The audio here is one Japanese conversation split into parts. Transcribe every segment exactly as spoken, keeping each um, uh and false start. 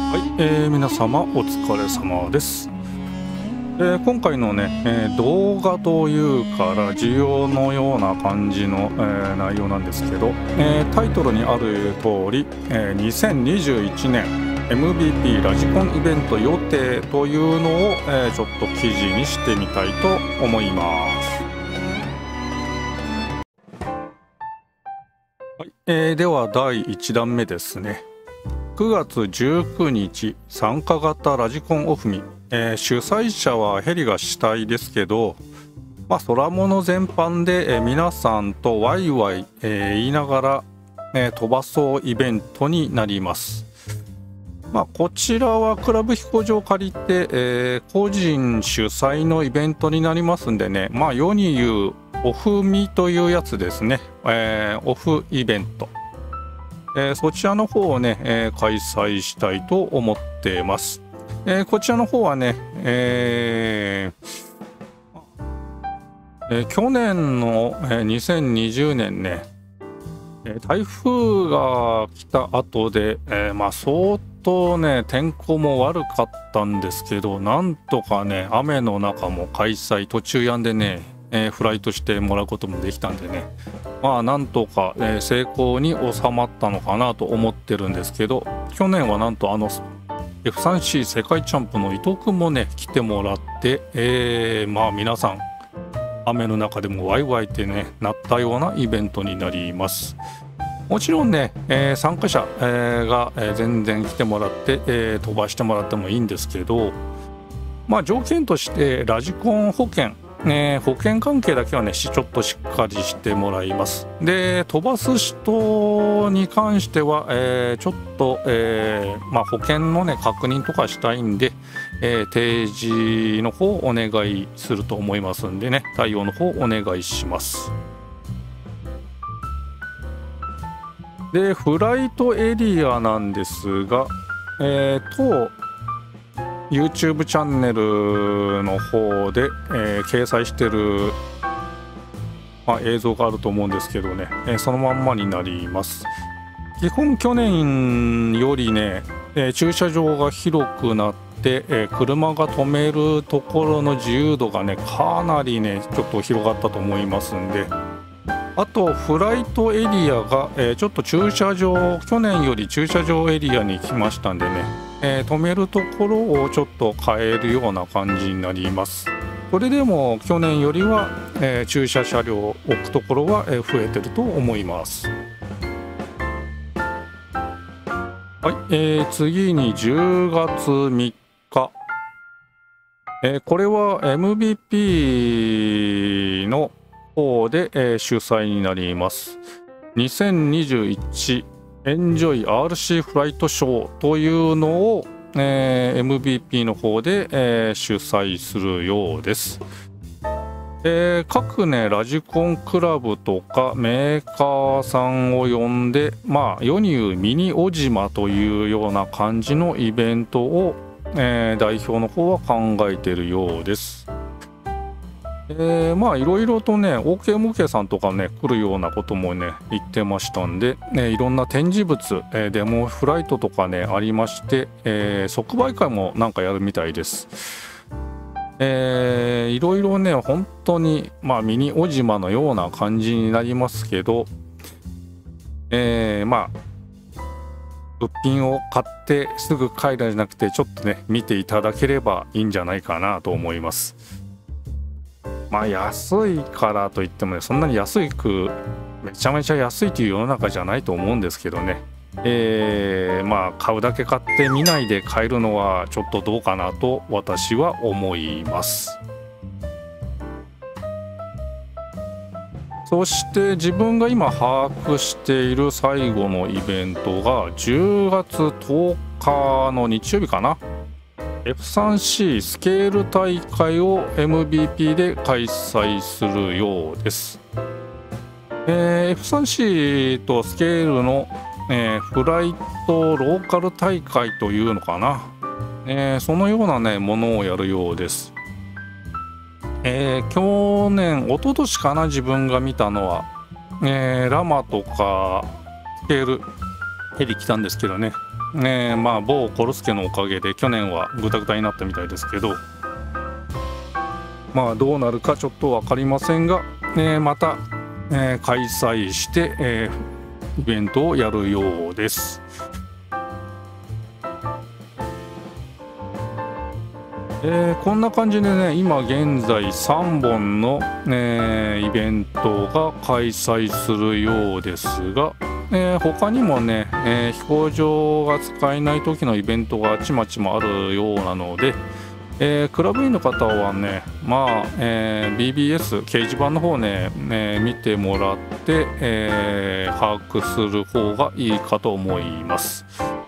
はい、えー皆様お疲れ様です。えー今回のね、えー動画というかラジオのような感じの、えー内容なんですけど、えータイトルにある通り、えーにせんにじゅういちねん エムビーピー ラジコンイベント予定というのを、えーちょっと記事にしてみたいと思います。はい、えーではだいいちだんめですね。くがつじゅうくにち参加型ラジコンオフミ、えー主催者はヘリが主体ですけど、まあ、空物全般で、えー皆さんとワイワイ、えー言いながら、えー飛ばそうイベントになります。まあ、こちらはクラブ飛行場を借りて、えー個人主催のイベントになりますんでね、まあ世に言うオフミというやつですね、えーオフイベント。えーそちらの方をね、えー開催したいと思ってます。えーこちらの方はね、えーえー去年の、えーにせんにじゅうねんね、えー台風が来た後で、えーまあ相当ね天候も悪かったんですけど、なんとかね雨の中も開催、途中やんでね、えーフライトしてもらうこともできたんでね、まあなんとか、えー成功に収まったのかなと思ってるんですけど、去年はなんとあの エフスリーシー 世界チャンプの伊藤君もね来てもらって、えーまあ皆さん雨の中でもワイワイってねなったようなイベントになります。もちろんね、えー参加者、えーが、えー全然来てもらって、えー飛ばしてもらってもいいんですけど、まあ条件としてラジコン保険、ね、保険関係だけはねしちょっとしっかりしてもらいます。で飛ばす人に関しては、えーちょっと、えーまあ、保険のね確認とかしたいんで、えー提示の方お願いすると思いますんでね、対応の方お願いします。でフライトエリアなんですが、えー、当 YouTube チャンネルの方で、えー掲載してる、まあ、映像があると思うんですけどね、えーそのまんまになります。基本去年よりね、えー駐車場が広くなって、えー車が止めるところの自由度がねかなりねちょっと広がったと思いますんで、あとフライトエリアが、えーちょっと駐車場、去年より駐車場エリアに来ましたんでね、えー止めるところをちょっと変えるような感じになります。それでも去年よりは、えー駐車車両を置くところは、えー増えてると思います。はい、えー次にじゅうがつみっか、えーこれは エムビーピー の方で、えー主催になります。にせんにじゅういちエンジョイ アールシー フライトショーというのを、えー エムビーピー の方で、えー主催するようです。えー各ねラジコンクラブとかメーカーさんを呼んで、まあ世に言うミニオジマというような感じのイベントを、えー代表の方は考えているようです。えーまあいろいろとね オーケーエムケー さんとかね来るようなこともね言ってましたんで、ね、いろんな展示物、えーデモフライトとかねありまして、えー即売会もなんかやるみたいです。えーいろいろね本当にまあミニオジマのような感じになりますけど、えーまあ物品を買ってすぐ帰るんじゃなくてちょっとね見ていただければいいんじゃないかなと思います。まあ安いからといってもねそんなに安くめちゃめちゃ安いという世の中じゃないと思うんですけどね、えーまあ買うだけ買って見ないで買えるのはちょっとどうかなと私は思います。そして自分が今把握している最後のイベントがじゅうがつとおかの日曜日かな、 エフスリーシー スケール大会を エムビーピー で開催するようです。えー エフスリーシー とスケールの、えーフライトローカル大会というのかな、えーそのようなねものをやるようです。えー去年一昨年かな自分が見たのは、えーラマとかスケールヘリ来たんですけどね、 えー、まあ某コロスケのおかげで去年はグダグダになったみたいですけど、まあどうなるかちょっと分かりませんが、えー、また、えー、開催して、えー、イベントをやるようです。えー、こんな感じでね、今現在さんぼんの、えー、イベントが開催するようですが、えー、他にもね、えー、飛行場が使えない時のイベントがちまちまあるようなので、えー、クラブ員の方はね、まあ、えー、ビービーエス 掲示板の方ね、えー、見てもらって、えー、把握する方がいいかと思います。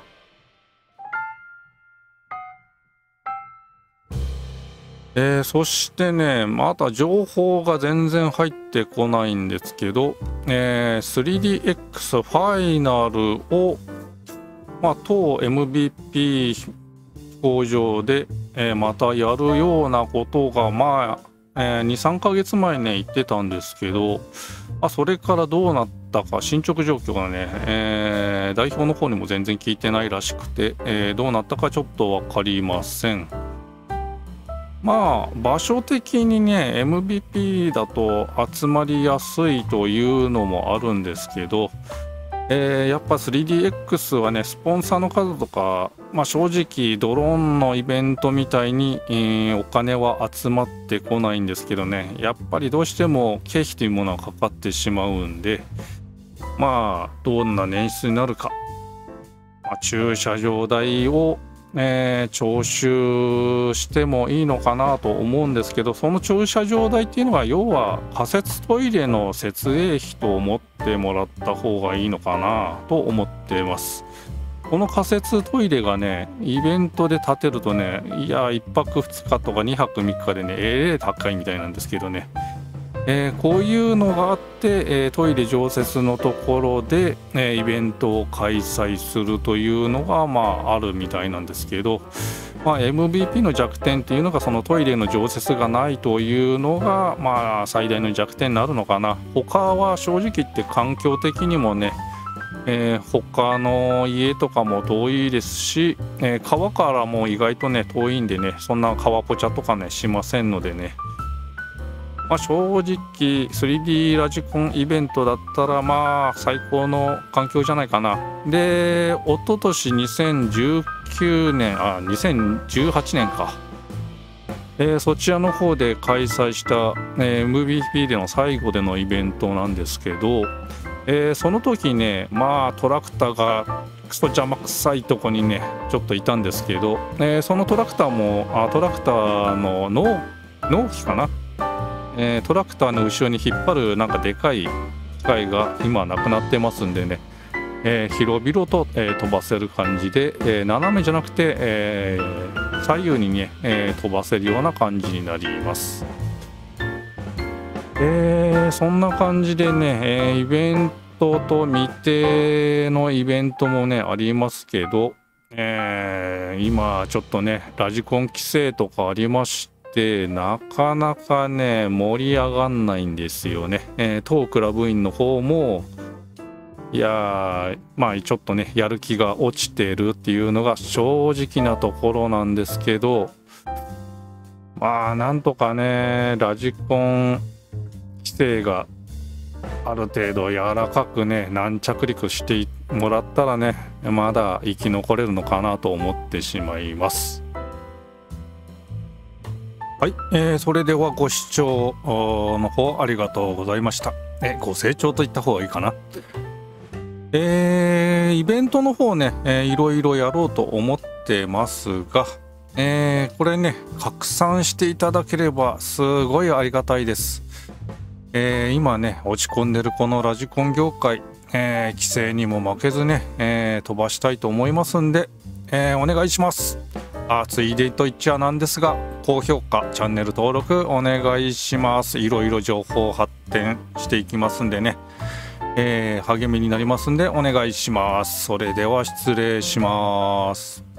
えー、そしてね、まだ情報が全然入ってこないんですけど、えー、スリーディーエックス ファイナルを、まあ、当 エムビーピー 飛行場で、えー、またやるようなことが、まあ、えー、にさんかげつまえね、言ってたんですけど、まあ、それからどうなったか、進捗状況がね、えー、代表の方にも全然聞いてないらしくて、えー、どうなったかちょっと分かりません。まあ場所的にね エムビーピー だと集まりやすいというのもあるんですけど、えー、やっぱ スリーディーエックス はねスポンサーの数とか、まあ、正直ドローンのイベントみたいに、えー、お金は集まってこないんですけどね、やっぱりどうしても経費というものはかかってしまうんで、まあどんな年数になるか、まあ、駐車場代をえー、徴収してもいいのかなと思うんですけど、その駐車場代っていうのは要は仮設トイレの設営費と思ってもらった方がいいのかなと思ってます。この仮設トイレがねイベントで建てるとね、いやいっぱくふつかとかにはくみっかでねえれえ高いみたいなんですけどね、えー、こういうのがあって、えー、トイレ常設のところで、えー、イベントを開催するというのが、まあ、あるみたいなんですけど、まあ、エムビーピー の弱点っていうのがそのトイレの常設がないというのが、まあ、最大の弱点になるのかな。他は正直言って環境的にもね、えー、他の家とかも遠いですし、えー、川からも意外とね遠いんでね、そんな川ポチャとかねしませんのでね、まあ、正直 スリーディー ラジコンイベントだったらまあ最高の環境じゃないかな。で一昨年にせんじゅうきゅうねんあにせんじゅうはちねんか、えー、そちらの方で開催した、えー、エムビーピー での最後でのイベントなんですけど、えー、その時ねまあトラクターがクソ邪魔くさいとこにねちょっといたんですけど、えー、そのトラクターもあトラクターの納納期かな、えー、トラクターの後ろに引っ張るなんかでかい機械が今なくなってますんでね、えー、広々と、えー、飛ばせる感じで、えー、斜めじゃなくて、えー、左右にね、えー、飛ばせるような感じになります。えー、そんな感じでね、えー、イベントと未定のイベントもねありますけど、えー、今ちょっとねラジコン規制とかありましてでなかなかね盛り上がんないんですよね。えー、当クラブ員の方もいやーまあちょっとねやる気が落ちてるっていうのが正直なところなんですけど、まあなんとかねラジコン規制がある程度柔らかくね軟着陸してもらったらねまだ生き残れるのかなと思ってしまいます。はい、えー、それではご視聴の方ありがとうございました。えご清聴といった方がいいかな。えー、イベントの方ね、えー、いろいろやろうと思ってますが、えー、これね拡散していただければすごいありがたいです。えー、今ね落ち込んでるこのラジコン業界、えー、規制にも負けずね、えー、飛ばしたいと思いますんで、えー、お願いします。あついでと言っちゃなんですが高評価チャンネル登録お願いします。いろいろ情報発展していきますんでね、えー、励みになりますんでお願いします。それでは失礼します。